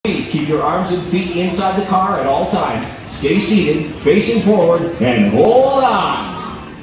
Please keep your arms and feet inside the car at all times. Stay seated, facing forward, and hold on.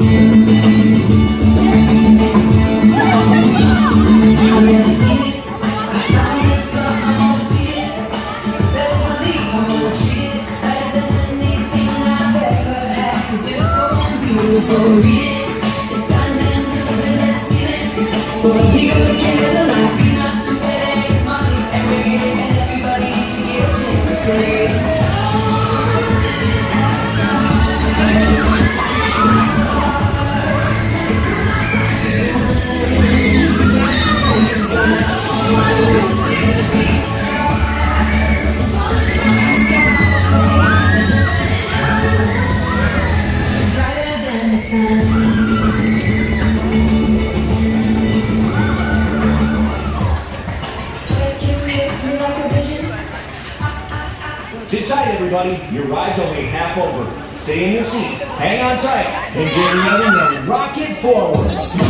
Sit tight, everybody. Your ride's only half over. Stay in your seat, hang on tight, and get ready to rock it forward.